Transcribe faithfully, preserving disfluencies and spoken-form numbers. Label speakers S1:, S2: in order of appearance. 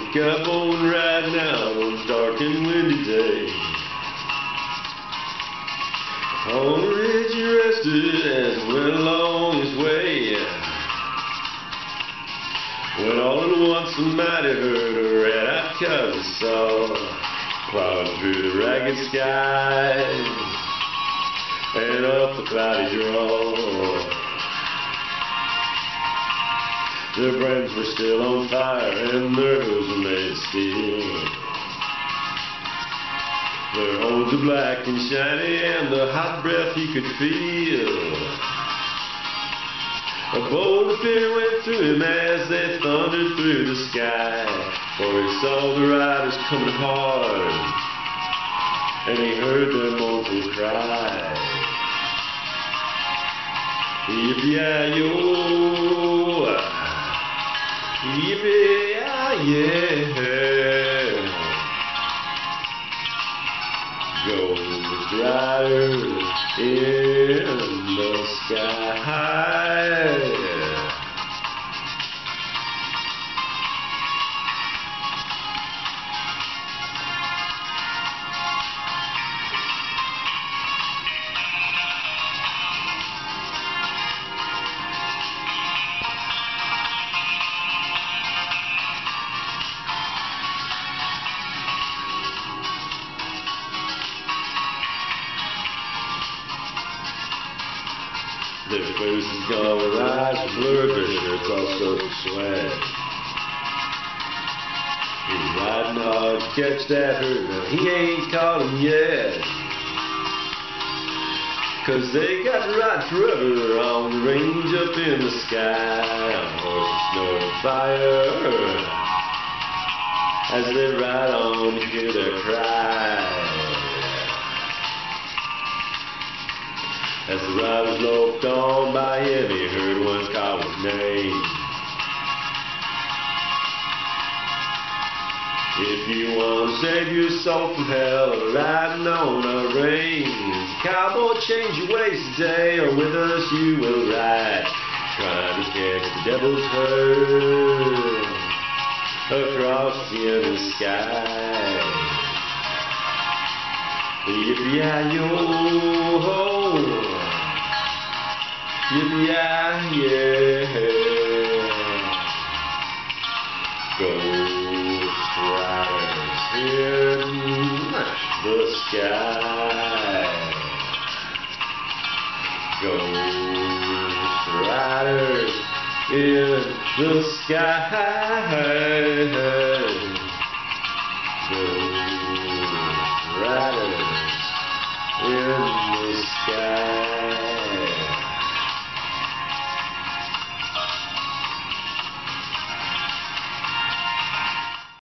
S1: Wake up on right now on a dark and windy day. On the ridge he rested as he went along his way, when all at once the mighty heard a red-eyed cousin saw plowing through the ragged sky and up the cloudy draw. Their brains were still on fire and their hooves were made of steel. Their horns were black and shiny and the hot breath he could feel. A bolt of fear went through him as they thundered through the sky, for he saw the riders coming hard and he heard their mournful cry. Yippee-yi-yo, yippee-yi-yeah. Ghost riders in the sky. Their faces gone with eyes are blurred, their shirts all soaked with sweat. He's riding hard to catch that herd, but he ain't caught him yet. Cause they got right forever on the range up in the sky, on horses snoring fire, as they ride on you hear their cry. As the riders loped on by him, he heard one call his name. If you want to save your soul from hell, riding on a range, cowboy, change your ways today, or with us you will ride, trying to catch the devil's herd across the endless sky. Yippee-yi-yo, yippee-yi-yeah. Ghost riders in the sky. Ghost riders in the sky.